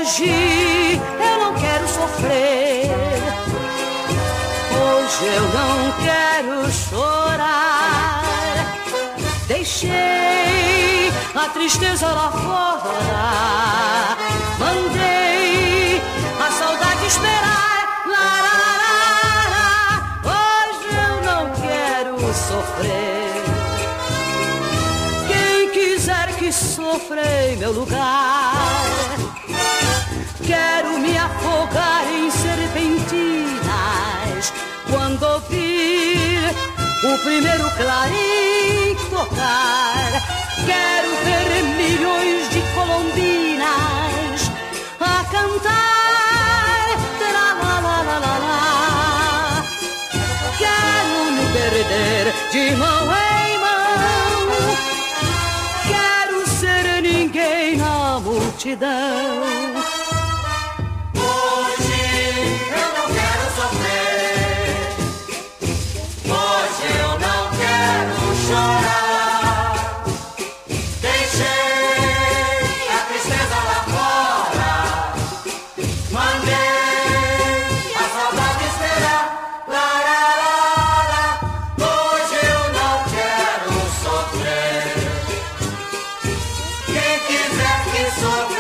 Hoje eu não quero sofrer. Hoje eu não quero chorar. Deixei a tristeza lá fora. Mandei a saudade esperar. Lá, lá, lá, lá. Hoje eu não quero sofrer. Quem quiser que sofra em meu lugar. Quero me afogar em serpentinas quando ouvir o primeiro clarim tocar. Quero ver milhões de colombinas a cantar. Tra-la-la-la-la-la. Quero me perder de mão em mão. Quero ser ninguém na multidão. Quem quiser que sofra.